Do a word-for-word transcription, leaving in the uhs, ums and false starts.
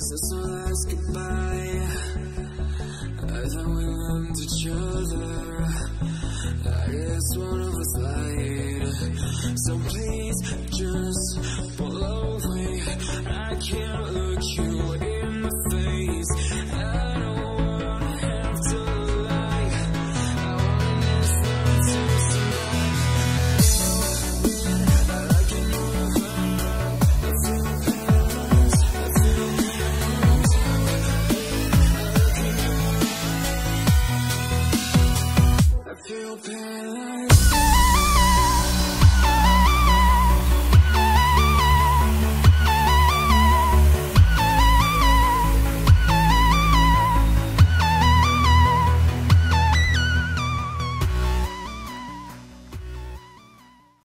Is this our last goodbye? I thought we loved each other. I guess one of us lied. So please just pull over.